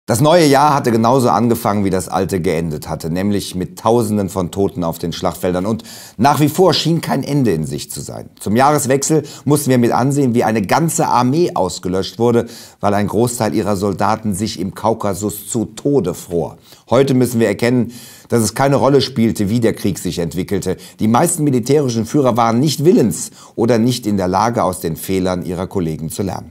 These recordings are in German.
Das neue Jahr hatte genauso angefangen, wie das alte geendet hatte, nämlich mit Tausenden von Toten auf den Schlachtfeldern. Und nach wie vor schien kein Ende in Sicht zu sein. Zum Jahreswechsel mussten wir mit ansehen, wie eine ganze Armee ausgelöscht wurde, weil ein Großteil ihrer Soldaten sich im Kaukasus zu Tode fror. Heute müssen wir erkennen, dass es keine Rolle spielte, wie der Krieg sich entwickelte. Die meisten militärischen Führer waren nicht willens oder nicht in der Lage, aus den Fehlern ihrer Kollegen zu lernen.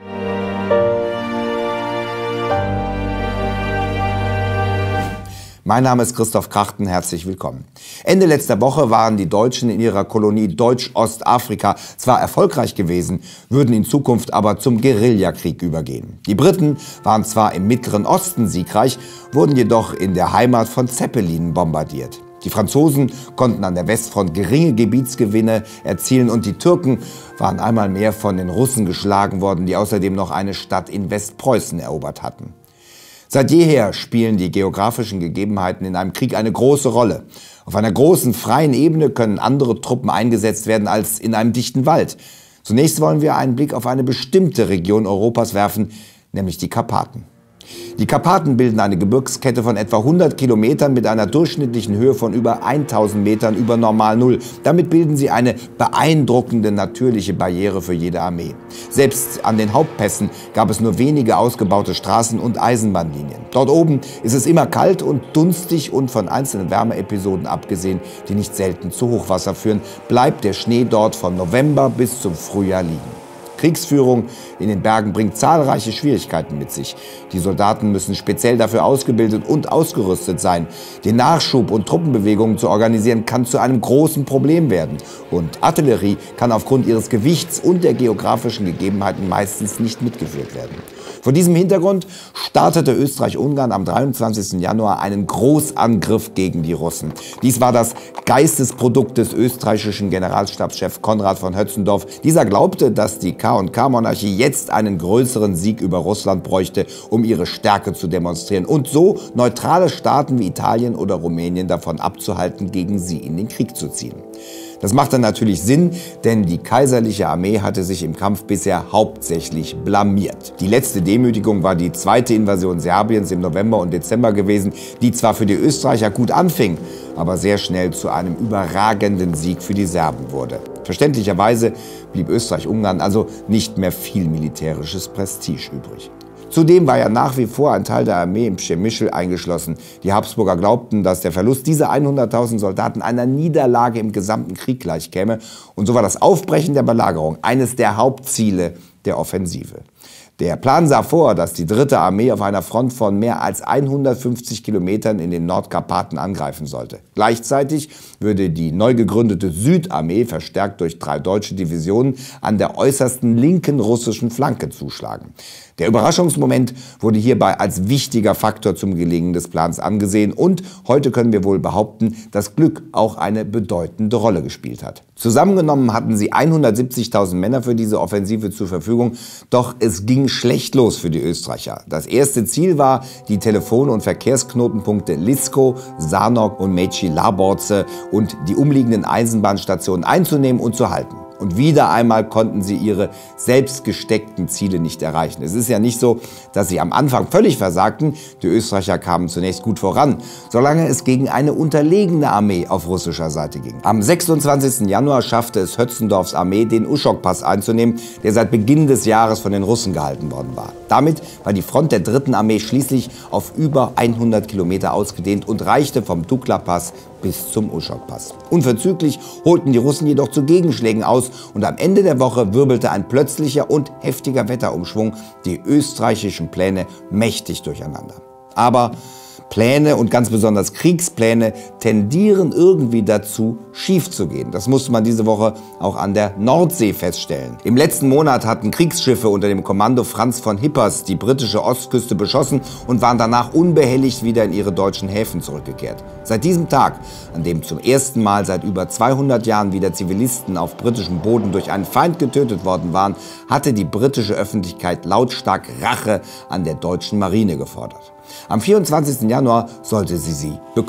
Mein Name ist Christoph Krachten, herzlich willkommen. Ende letzter Woche waren die Deutschen in ihrer Kolonie Deutsch-Ostafrika zwar erfolgreich gewesen, würden in Zukunft aber zum Guerillakrieg übergehen. Die Briten waren zwar im Mittleren Osten siegreich, wurden jedoch in der Heimat von Zeppelinen bombardiert. Die Franzosen konnten an der Westfront geringe Gebietsgewinne erzielen und die Türken waren einmal mehr von den Russen geschlagen worden, die außerdem noch eine Stadt in Westpreußen erobert hatten. Seit jeher spielen die geografischen Gegebenheiten in einem Krieg eine große Rolle. Auf einer großen, freien Ebene können andere Truppen eingesetzt werden als in einem dichten Wald. Zunächst wollen wir einen Blick auf eine bestimmte Region Europas werfen, nämlich die Karpaten. Die Karpaten bilden eine Gebirgskette von etwa 100 Kilometern mit einer durchschnittlichen Höhe von über 1000 Metern über Normal Null. Damit bilden sie eine beeindruckende natürliche Barriere für jede Armee. Selbst an den Hauptpässen gab es nur wenige ausgebaute Straßen und Eisenbahnlinien. Dort oben ist es immer kalt und dunstig und von einzelnen Wärmeepisoden abgesehen, die nicht selten zu Hochwasser führen, bleibt der Schnee dort von November bis zum Frühjahr liegen. Kriegsführung in den Bergen bringt zahlreiche Schwierigkeiten mit sich. Die Soldaten müssen speziell dafür ausgebildet und ausgerüstet sein. Den Nachschub und Truppenbewegungen zu organisieren, kann zu einem großen Problem werden. Und Artillerie kann aufgrund ihres Gewichts und der geografischen Gegebenheiten meistens nicht mitgeführt werden. Vor diesem Hintergrund startete Österreich-Ungarn am 23. Januar einen Großangriff gegen die Russen. Dies war das Geistesprodukt des österreichischen Generalstabschefs Konrad von Hötzendorf. Dieser glaubte, dass die K&K-Monarchie jetzt einen größeren Sieg über Russland bräuchte, um ihre Stärke zu demonstrieren und so neutrale Staaten wie Italien oder Rumänien davon abzuhalten, gegen sie in den Krieg zu ziehen. Das machte natürlich Sinn, denn die kaiserliche Armee hatte sich im Kampf bisher hauptsächlich blamiert. Die letzte Demütigung war die zweite Invasion Serbiens im November und Dezember gewesen, die zwar für die Österreicher gut anfing, aber sehr schnell zu einem überragenden Sieg für die Serben wurde. Verständlicherweise blieb Österreich-Ungarn also nicht mehr viel militärisches Prestige übrig. Zudem war ja nach wie vor ein Teil der Armee im Przemyśl eingeschlossen. Die Habsburger glaubten, dass der Verlust dieser 100.000 Soldaten einer Niederlage im gesamten Krieg gleichkäme. Und so war das Aufbrechen der Belagerung eines der Hauptziele der Offensive. Der Plan sah vor, dass die dritte Armee auf einer Front von mehr als 150 Kilometern in den Nordkarpaten angreifen sollte. Gleichzeitig würde die neu gegründete Südarmee, verstärkt durch 3 deutsche Divisionen, an der äußersten linken russischen Flanke zuschlagen. Der Überraschungsmoment wurde hierbei als wichtiger Faktor zum Gelingen des Plans angesehen und heute können wir wohl behaupten, dass Glück auch eine bedeutende Rolle gespielt hat. Zusammengenommen hatten sie 170.000 Männer für diese Offensive zur Verfügung, doch es ging schlecht los für die Österreicher. Das erste Ziel war, die Telefon- und Verkehrsknotenpunkte Lisko, Sanok und Mechy-Laborce und die umliegenden Eisenbahnstationen einzunehmen und zu halten. Und wieder einmal konnten sie ihre selbst gesteckten Ziele nicht erreichen. Es ist ja nicht so, dass sie am Anfang völlig versagten. Die Österreicher kamen zunächst gut voran, solange es gegen eine unterlegene Armee auf russischer Seite ging. Am 26. Januar schaffte es Hötzendorfs Armee, den Uschok-Pass einzunehmen, der seit Beginn des Jahres von den Russen gehalten worden war. Damit war die Front der dritten Armee schließlich auf über 100 Kilometer ausgedehnt und reichte vom Dukla-Pass bis zum Uschok-Pass. Unverzüglich holten die Russen jedoch zu Gegenschlägen aus und am Ende der Woche wirbelte ein plötzlicher und heftiger Wetterumschwung die österreichischen Pläne mächtig durcheinander. Aber Pläne und ganz besonders Kriegspläne tendieren irgendwie dazu, schief zu gehen. Das musste man diese Woche auch an der Nordsee feststellen. Im letzten Monat hatten Kriegsschiffe unter dem Kommando Franz von Hippers die britische Ostküste beschossen und waren danach unbehelligt wieder in ihre deutschen Häfen zurückgekehrt. Seit diesem Tag, an dem zum ersten Mal seit über 200 Jahren wieder Zivilisten auf britischem Boden durch einen Feind getötet worden waren, hatte die britische Öffentlichkeit lautstark Rache an der deutschen Marine gefordert. Am 24. Januar sollte sie bekommen.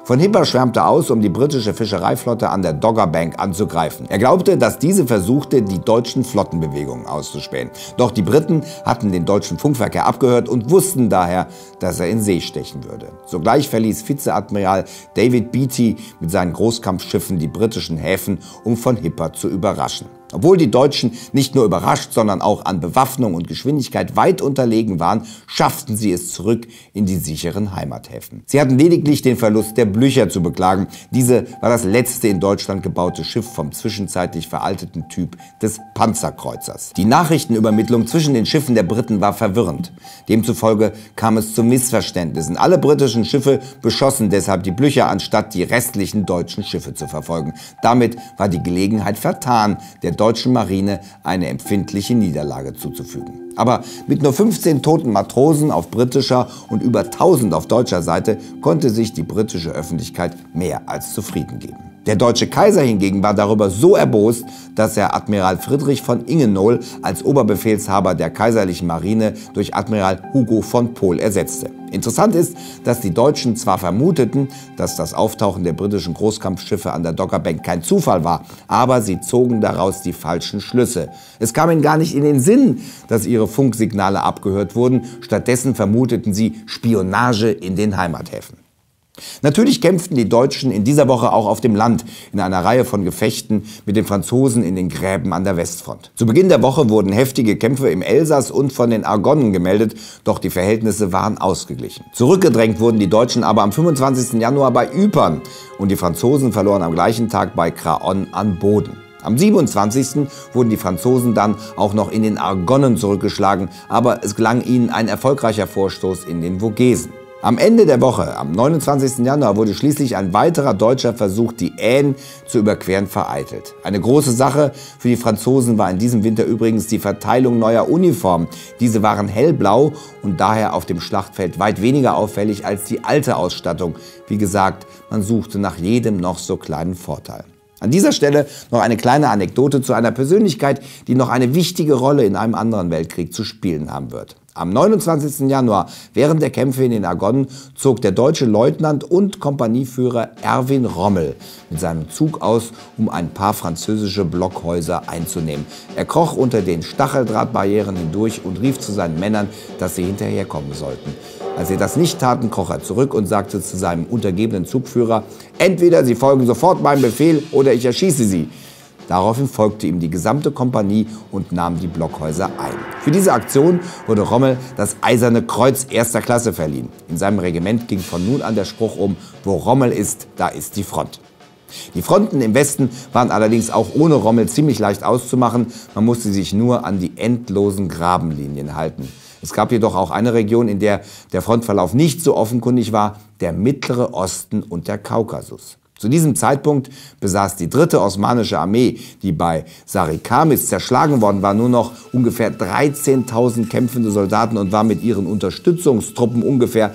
Von Hipper schwärmte aus, um die britische Fischereiflotte an der Dogger Bank anzugreifen. Er glaubte, dass diese versuchte, die deutschen Flottenbewegungen auszuspähen. Doch die Briten hatten den deutschen Funkverkehr abgehört und wussten daher, dass er in See stechen würde. Sogleich verließ Vizeadmiral David Beatty mit seinen Großkampfschiffen die britischen Häfen, um von Hipper zu überraschen. Obwohl die Deutschen nicht nur überrascht, sondern auch an Bewaffnung und Geschwindigkeit weit unterlegen waren, schafften sie es zurück in die sicheren Heimathäfen. Sie hatten lediglich den Verlust der Blücher zu beklagen. Diese war das letzte in Deutschland gebaute Schiff vom zwischenzeitlich veralteten Typ des Panzerkreuzers. Die Nachrichtenübermittlung zwischen den Schiffen der Briten war verwirrend. Demzufolge kam es zu Missverständnissen. Alle britischen Schiffe beschossen deshalb die Blücher, anstatt die restlichen deutschen Schiffe zu verfolgen. Damit war die Gelegenheit vertan, der deutschen Marine eine empfindliche Niederlage zuzufügen. Aber mit nur 15 toten Matrosen auf britischer und über 1000 auf deutscher Seite konnte sich die britische Öffentlichkeit mehr als zufrieden geben. Der deutsche Kaiser hingegen war darüber so erbost, dass er Admiral Friedrich von Ingenohl als Oberbefehlshaber der kaiserlichen Marine durch Admiral Hugo von Pohl ersetzte. Interessant ist, dass die Deutschen zwar vermuteten, dass das Auftauchen der britischen Großkampfschiffe an der Dogger Bank kein Zufall war, aber sie zogen daraus die falschen Schlüsse. Es kam ihnen gar nicht in den Sinn, dass ihre Funksignale abgehört wurden. Stattdessen vermuteten sie Spionage in den Heimathäfen. Natürlich kämpften die Deutschen in dieser Woche auch auf dem Land in einer Reihe von Gefechten mit den Franzosen in den Gräben an der Westfront. Zu Beginn der Woche wurden heftige Kämpfe im Elsass und von den Argonnen gemeldet, doch die Verhältnisse waren ausgeglichen. Zurückgedrängt wurden die Deutschen aber am 25. Januar bei Ypern und die Franzosen verloren am gleichen Tag bei Craonne an Boden. Am 27. wurden die Franzosen dann auch noch in den Argonnen zurückgeschlagen, aber es gelang ihnen ein erfolgreicher Vorstoß in den Vogesen. Am Ende der Woche, am 29. Januar, wurde schließlich ein weiterer deutscher Versuch, die Aisne zu überqueren, vereitelt. Eine große Sache für die Franzosen war in diesem Winter übrigens die Verteilung neuer Uniformen. Diese waren hellblau und daher auf dem Schlachtfeld weit weniger auffällig als die alte Ausstattung. Wie gesagt, man suchte nach jedem noch so kleinen Vorteil. An dieser Stelle noch eine kleine Anekdote zu einer Persönlichkeit, die noch eine wichtige Rolle in einem anderen Weltkrieg zu spielen haben wird. Am 29. Januar, während der Kämpfe in den Argonnen, zog der deutsche Leutnant und Kompanieführer Erwin Rommel mit seinem Zug aus, um ein paar französische Blockhäuser einzunehmen. Er kroch unter den Stacheldrahtbarrieren hindurch und rief zu seinen Männern, dass sie hinterherkommen sollten. Als sie das nicht taten, kroch er zurück und sagte zu seinem untergebenen Zugführer: „Entweder Sie folgen sofort meinem Befehl oder ich erschieße Sie." Daraufhin folgte ihm die gesamte Kompanie und nahm die Blockhäuser ein. Für diese Aktion wurde Rommel das Eiserne Kreuz erster Klasse verliehen. In seinem Regiment ging von nun an der Spruch um: Wo Rommel ist, da ist die Front. Die Fronten im Westen waren allerdings auch ohne Rommel ziemlich leicht auszumachen. Man musste sich nur an die endlosen Grabenlinien halten. Es gab jedoch auch eine Region, in der der Frontverlauf nicht so offenkundig war: der Mittlere Osten und der Kaukasus. Zu diesem Zeitpunkt besaß die 3. Osmanische Armee, die bei Sarikamis zerschlagen worden war, nur noch ungefähr 13.000 kämpfende Soldaten und war mit ihren Unterstützungstruppen ungefähr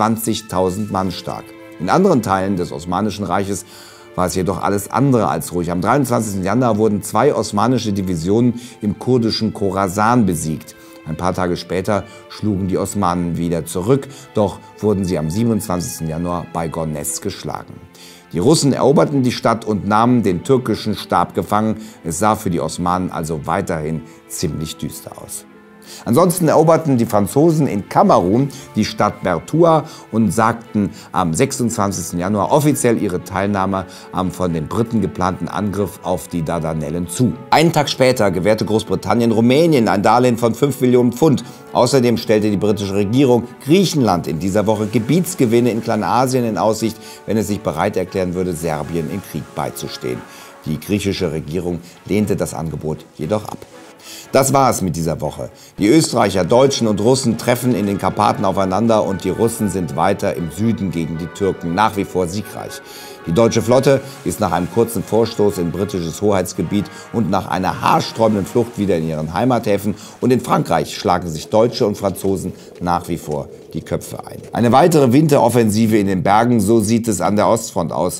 20.000 Mann stark. In anderen Teilen des Osmanischen Reiches war es jedoch alles andere als ruhig. Am 23. Januar wurden 2 osmanische Divisionen im kurdischen Khorasan besiegt. Ein paar Tage später schlugen die Osmanen wieder zurück, doch wurden sie am 27. Januar bei Gornes geschlagen. Die Russen eroberten die Stadt und nahmen den türkischen Stab gefangen. Es sah für die Osmanen also weiterhin ziemlich düster aus. Ansonsten eroberten die Franzosen in Kamerun die Stadt Bertoua und sagten am 26. Januar offiziell ihre Teilnahme am von den Briten geplanten Angriff auf die Dardanellen zu. Einen Tag später gewährte Großbritannien Rumänien ein Darlehen von 5 Millionen Pfund. Außerdem stellte die britische Regierung Griechenland in dieser Woche Gebietsgewinne in Kleinasien in Aussicht, wenn es sich bereit erklären würde, Serbien im Krieg beizustehen. Die griechische Regierung lehnte das Angebot jedoch ab. Das war es mit dieser Woche. Die Österreicher, Deutschen und Russen treffen in den Karpaten aufeinander und die Russen sind weiter im Süden gegen die Türken nach wie vor siegreich. Die deutsche Flotte ist nach einem kurzen Vorstoß in britisches Hoheitsgebiet und nach einer haarsträubenden Flucht wieder in ihren Heimathäfen, und in Frankreich schlagen sich Deutsche und Franzosen nach wie vor die Köpfe ein. Eine weitere Winteroffensive in den Bergen, so sieht es an der Ostfront aus.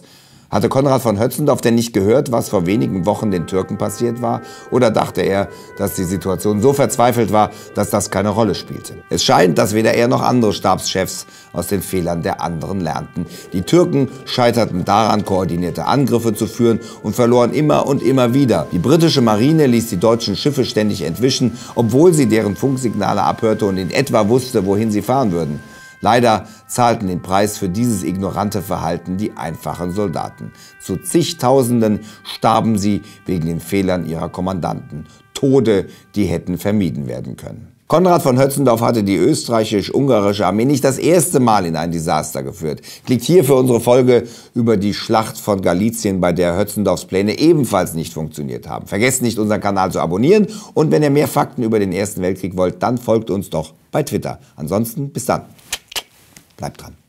Hatte Konrad von Hötzendorf denn nicht gehört, was vor wenigen Wochen den Türken passiert war? Oder dachte er, dass die Situation so verzweifelt war, dass das keine Rolle spielte? Es scheint, dass weder er noch andere Stabschefs aus den Fehlern der anderen lernten. Die Türken scheiterten daran, koordinierte Angriffe zu führen und verloren immer und immer wieder. Die britische Marine ließ die deutschen Schiffe ständig entwischen, obwohl sie deren Funksignale abhörte und in etwa wusste, wohin sie fahren würden. Leider zahlten den Preis für dieses ignorante Verhalten die einfachen Soldaten. Zu zigtausenden starben sie wegen den Fehlern ihrer Kommandanten. Tode, die hätten vermieden werden können. Konrad von Hötzendorf hatte die österreichisch-ungarische Armee nicht das erste Mal in ein Desaster geführt. Klickt hier für unsere Folge über die Schlacht von Galizien, bei der Hötzendorfs Pläne ebenfalls nicht funktioniert haben. Vergesst nicht, unseren Kanal zu abonnieren, und wenn ihr mehr Fakten über den Ersten Weltkrieg wollt, dann folgt uns doch bei Twitter. Ansonsten bis dann. Bleibt dran.